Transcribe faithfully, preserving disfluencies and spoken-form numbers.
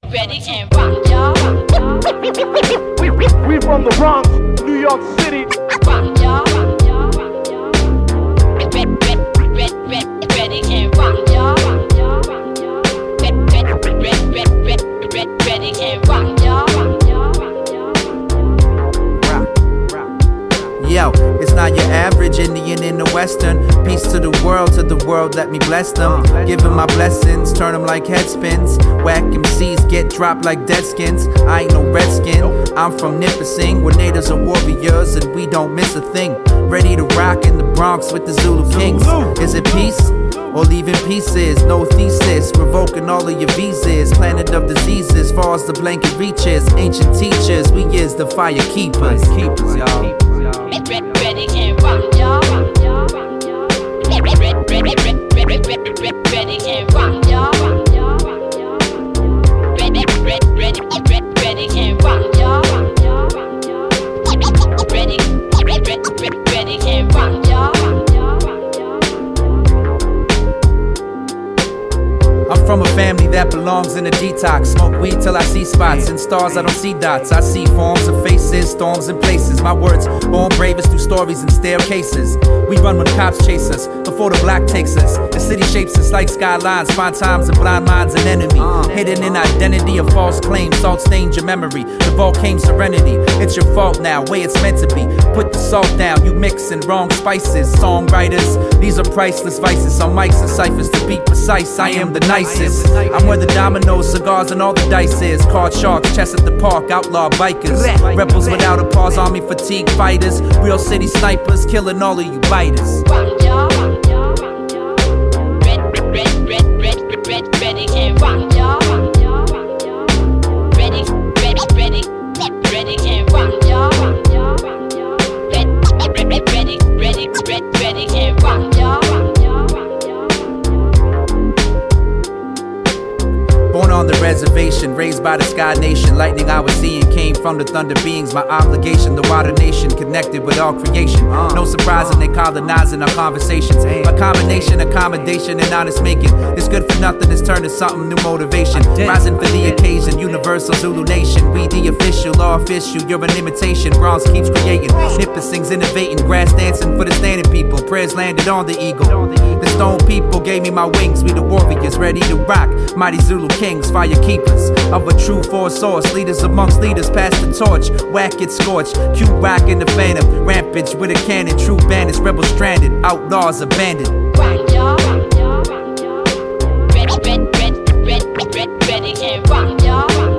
ready can rock, y'all. We, we, we from the Bronx, New York City. Rock, y'all. Ready, ready, ready, ready can rock, y'all. Ready, ready, ready, ready, ready can rock, y'all. Yo, it's not your average Indian in the Western. Peace to the world, to the world, let me bless them. Give them my blessings, turn them like headspins. Whack M Cs get dropped like dead skins. I ain't no redskin, I'm from Nipissing, where natives are warriors and we don't miss a thing. Ready to rock in the Bronx with the Zulu Kings. Is it peace? Or leaving pieces, no thesis, revoking all of your visas. Planet of diseases, far as the blanket reaches. Ancient teachers, we is the fire keepers. Keepers, y'all. Ready can rock, y'all. Ready, ready, ready, ready can rock, y'all. Ready, ready, ready, ready can rock, y'all. Ready, ready, ready can rock, y'all. I'm from a family that belongs in a detox. Smoke weed till I see spots, and stars I don't see dots. I see forms and faces, storms and places. My words born bravest through stories and staircases. We run when cops chase us, before the black takes us. The city shapes us like skylines, find times and blind minds an enemy. Hidden in identity of false claims, salt stains your memory. The volcano serenity, it's your fault now, way it's meant to be. Put the salt down, you mixing wrong spices. Songwriters, these are priceless vices. On mics and ciphers, to be precise, I am the nicest. I'm where the dominoes, cigars, and all the dice is. Card sharks, chess at the park, outlaw bikers. Rebels without a pause, army fatigue fighters. Real city snipers, killing all of you biters. Rock, y'all. Ready, ready, ready, ready, ready can rock, y'all. Ready, ready, ready, ready can rock, y'all. Ready, ready, ready, ready, ready can rock, y'all. Born on the reservation, raised by the Sky Nation. Lightning I was seeing came from the thunder beings. My obligation, the water nation, connected with all creation. No surprising they colonizing our conversations. My combination, accommodation, and honest making. It's good for nothing, it's turned to something new motivation. Rising for the occasion, universal Zulu nation. We the official, law official, you're an imitation. Bronze keeps creating, Nipissing's innovating. Grass dancing for the standing people, prayers landed on the eagle. The stone people gave me my wings, we the warriors, ready to rock. Mighty Zulu kings, fire keepers of a true force source. Leaders amongst leaders, pass the torch. Whack it scorched, Q rock in the phantom. Rampage with a cannon, true bandits, rebels stranded, outlaws abandoned. Rock, y'all. Ready, ready, ready, ready, ready can rock, y'all.